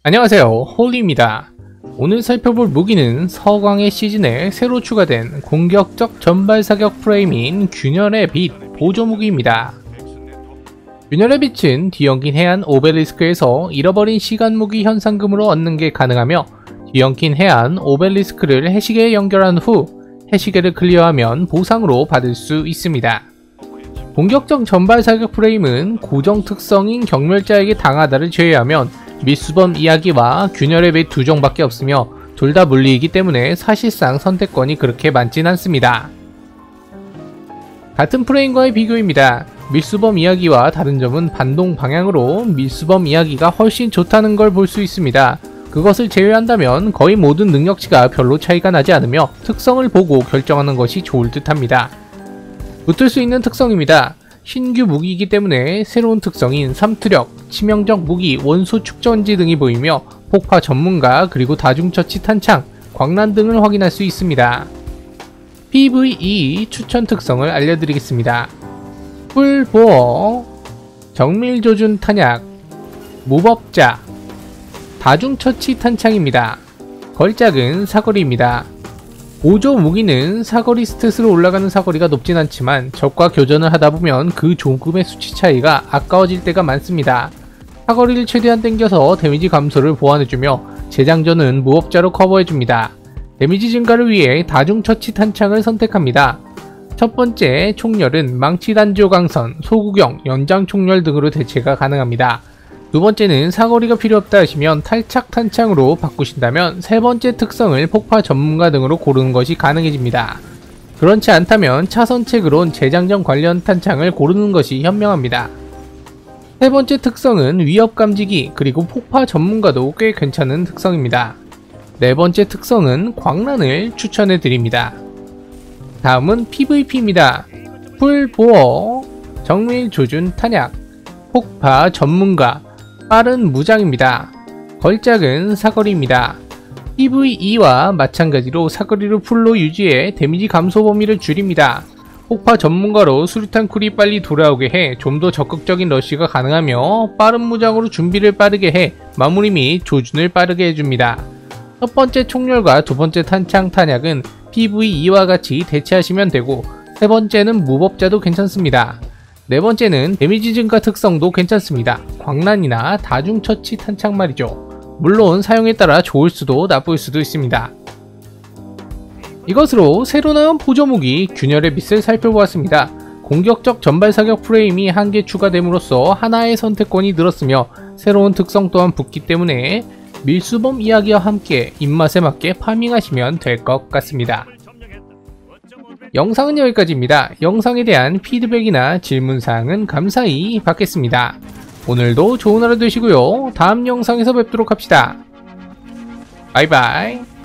안녕하세요, 홀리입니다. 오늘 살펴볼 무기는 서광의 시즌에 새로 추가된 공격적 전발사격 프레임인 균열의 빛 보조무기입니다. 균열의 빛은 뒤엉킨 해안 오벨리스크에서 잃어버린 시간 무기 현상금으로 얻는 게 가능하며, 뒤엉킨 해안 오벨리스크를 해시계에 연결한 후 해시계를 클리어하면 보상으로 받을 수 있습니다. 공격적 전발사격 프레임은 고정 특성인 경멸자에게 당하다를 제외하면 밀수범 이야기와 균열의 빛 두 종밖에 없으며 둘 다 물리이기 때문에 사실상 선택권이 그렇게 많진 않습니다. 같은 프레임과의 비교입니다. 밀수범 이야기와 다른 점은 반동 방향으로 밀수범 이야기가 훨씬 좋다는 걸 볼 수 있습니다. 그것을 제외한다면 거의 모든 능력치가 별로 차이가 나지 않으며 특성을 보고 결정하는 것이 좋을 듯 합니다. 붙을 수 있는 특성입니다. 신규 무기이기 때문에 새로운 특성인 3투력, 치명적 무기, 원소 축전지 등이 보이며 폭파 전문가 그리고 다중처치 탄창, 광란 등을 확인할 수 있습니다. PVE 추천 특성을 알려드리겠습니다. 풀보어, 정밀조준 탄약, 무법자, 다중처치 탄창입니다. 걸작은 사거리입니다. 보조 무기는 사거리 스탯으로 올라가는 사거리가 높진 않지만 적과 교전을 하다보면 그 조금의 수치 차이가 아까워질 때가 많습니다. 사거리를 최대한 당겨서 데미지 감소를 보완해주며 재장전은 무법자로 커버해줍니다. 데미지 증가를 위해 다중처치 탄창을 선택합니다. 첫 번째 총열은 망치 단조 강선, 소구경, 연장 총열 등으로 대체가 가능합니다. 두 번째는 사거리가 필요없다 하시면 탈착 탄창으로 바꾸신다면 세 번째 특성을 폭파 전문가 등으로 고르는 것이 가능해집니다. 그렇지 않다면 차선책으론 재장전 관련 탄창을 고르는 것이 현명합니다. 세 번째 특성은 위협 감지기 그리고 폭파 전문가도 꽤 괜찮은 특성입니다. 네 번째 특성은 광란을 추천해 드립니다. 다음은 PVP입니다. 풀보어, 정밀 조준 탄약, 폭파 전문가, 빠른 무장입니다. 걸작은 사거리입니다. PVE와 마찬가지로 사거리를 풀로 유지해 데미지 감소 범위를 줄입니다. 폭파 전문가로 수류탄 쿨이 빨리 돌아오게 해 좀 더 적극적인 러쉬가 가능하며 빠른 무장으로 준비를 빠르게 해 마무리 및 조준을 빠르게 해줍니다. 첫 번째 총열과 두 번째 탄창 탄약은 PVE와 같이 대체하시면 되고, 세 번째는 무법자도 괜찮습니다. 네 번째는 데미지 증가 특성도 괜찮습니다. 광란이나 다중처치 탄창 말이죠. 물론 사용에 따라 좋을 수도 나쁠 수도 있습니다. 이것으로 새로 나온 보조무기 균열의 빛을 살펴보았습니다. 공격적 전발사격 프레임이 한 개 추가됨으로써 하나의 선택권이 늘었으며 새로운 특성 또한 붙기 때문에 밀수범 이야기와 함께 입맛에 맞게 파밍하시면 될 것 같습니다. 영상은 여기까지입니다. 영상에 대한 피드백이나 질문사항은 감사히 받겠습니다. 오늘도 좋은 하루 되시고요. 다음 영상에서 뵙도록 합시다. 바이바이.